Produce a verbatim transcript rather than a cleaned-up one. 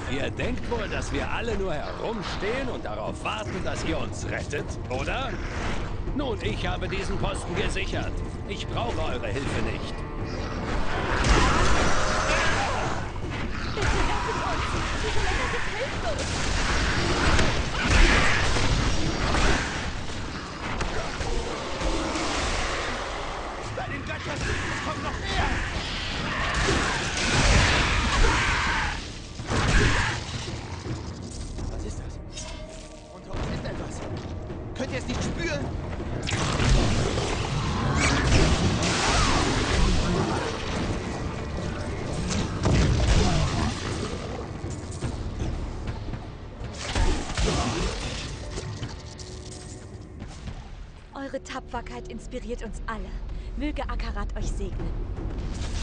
Ihr denkt wohl, dass wir alle nur herumstehen und darauf warten, dass ihr uns rettet, oder? Nun, ich habe diesen Posten gesichert. Ich brauche eure Hilfe nicht. Bitte rettet uns! Diese Männer sind hilflos! Bei den Göttern! Es kommt noch mehr! Was ist das? Unter uns ist etwas. Könnt ihr es nicht spüren? Eure Tapferkeit inspiriert uns alle. Möge Akarat euch segnen.